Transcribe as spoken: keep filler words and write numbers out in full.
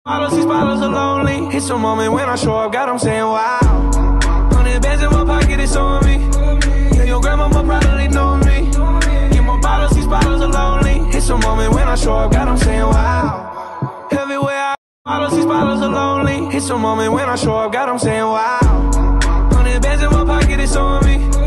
Bottles, these bottles are lonely. It's a moment when I show up, God, I'm saying wow. Hundred bands in my pocket, it's on me. Yeah, your grandmama probably know me. Get more bottles, these bottles are lonely. It's a moment when I show up, God, I'm saying wow. Everywhere I bottles, these bottles are lonely. It's a moment when I show up, God, I'm saying wow. Hundred bands in my pocket, it's on me.